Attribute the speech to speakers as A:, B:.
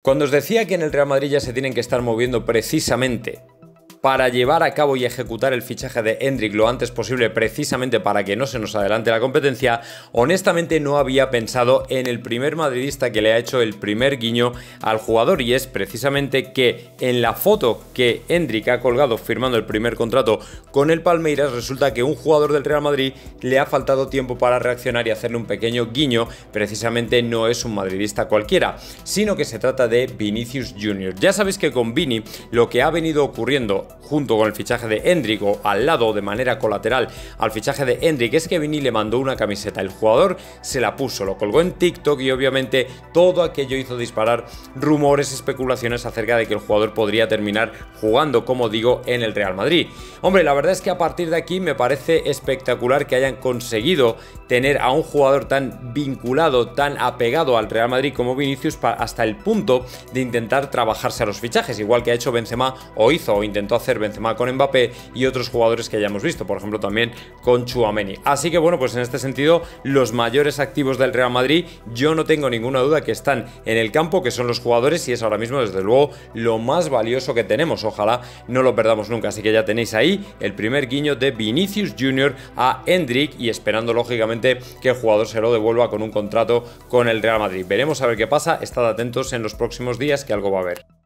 A: Cuando os decía que en el Real Madrid ya se tienen que estar moviendo precisamente para llevar a cabo y ejecutar el fichaje de Endrick lo antes posible, precisamente para que no se nos adelante la competencia, honestamente no había pensado en el primer madridista que le ha hecho el primer guiño al jugador, y es precisamente que en la foto que Endrick ha colgado firmando el primer contrato con el Palmeiras, resulta que un jugador del Real Madrid le ha faltado tiempo para reaccionar y hacerle un pequeño guiño. Precisamente no es un madridista cualquiera, sino que se trata de Vinicius Junior. Ya sabéis que con Vini lo que ha venido ocurriendo junto con el fichaje de Endrick, o al lado de manera colateral al fichaje de Endrick, es que Vini le mandó una camiseta, el jugador se la puso, lo colgó en TikTok y obviamente todo aquello hizo disparar rumores, especulaciones acerca de que el jugador podría terminar jugando, como digo, en el Real Madrid. Hombre, la verdad es que a partir de aquí me parece espectacular que hayan conseguido tener a un jugador tan vinculado, tan apegado al Real Madrid como Vinicius, hasta el punto de intentar trabajarse a los fichajes, igual que ha hecho Benzema o intentó hacer Benzema con Mbappé y otros jugadores que ya hemos visto, por ejemplo también con Tchouaméni. Así que bueno, pues en este sentido los mayores activos del Real Madrid, yo no tengo ninguna duda que están en el campo, que son los jugadores, y es ahora mismo desde luego lo más valioso que tenemos. Ojalá no lo perdamos nunca. Así que ya tenéis ahí el primer guiño de Vinicius Junior a Endrick, y esperando lógicamente que el jugador se lo devuelva con un contrato con el Real Madrid. Veremos a ver qué pasa, estad atentos en los próximos días, que algo va a haber.